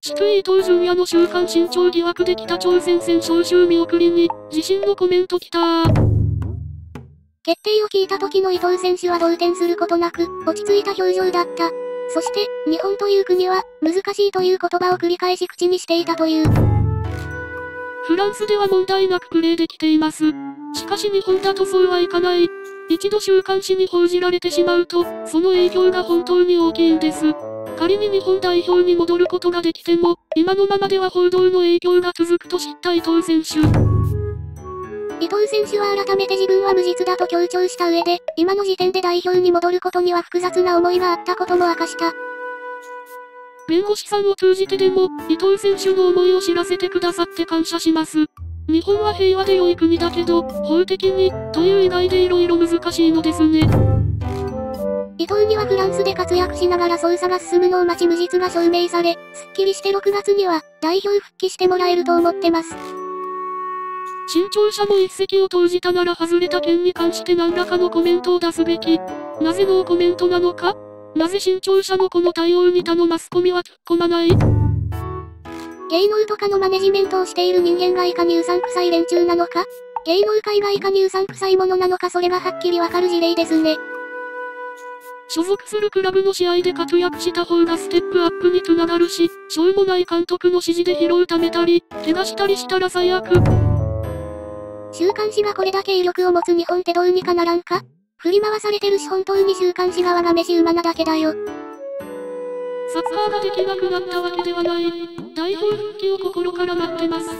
地区伊東純也の週刊新潮疑惑で北朝鮮戦招集見送りに、自身のコメントきたー。 決定を聞いた時の伊藤選手は動転することなく、落ち着いた表情だった。そして、日本という国は、難しいという言葉を繰り返し口にしていたという。 フランスでは問題なくプレーできています。しかし日本だとそうはいかない。一度週刊誌に報じられてしまうと、その影響が本当に大きいんです。仮に日本代表に戻ることができても、今のままでは報道の影響が続くと知った伊藤選手。 伊藤選手は改めて自分は無実だと強調した上で、今の時点で代表に戻ることには複雑な思いがあったことも明かした。 弁護士さんを通じてでも、伊藤選手の思いを知らせてくださって感謝します。日本は平和で良い国だけど、法的に、という以外で色々難しいのですね。 伊藤にはフランスで活躍しながら捜査が進むのを待ち無実が証明され、すっきりして6月には、代表復帰してもらえると思ってます。 新潮社も一石を投じたなら外れた件に関して何らかのコメントを出すべき。なぜノーコメントなのか？なぜ新潮社のこの対応に他のマスコミは突っ込まない？ 芸能とかのマネジメントをしている人間がいかにうさんくさい連中なのか？芸能界がいかにうさんくさいものなのかそれがはっきりわかる事例ですね。 所属するクラブの試合で活躍した方がステップアップにつながるし、しょうもない監督の指示で疲労をためたり、怪我したりしたら最悪。 週刊誌がこれだけ威力を持つ日本ってどうにかならんか？振り回されてるし本当に週刊誌側が飯馬なだけだよ。 サッカーができなくなったわけではない。代表復帰を心から待ってます。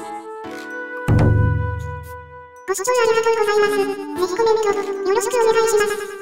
ご視聴ありがとうございます。ぜひコメント、よろしくお願いします。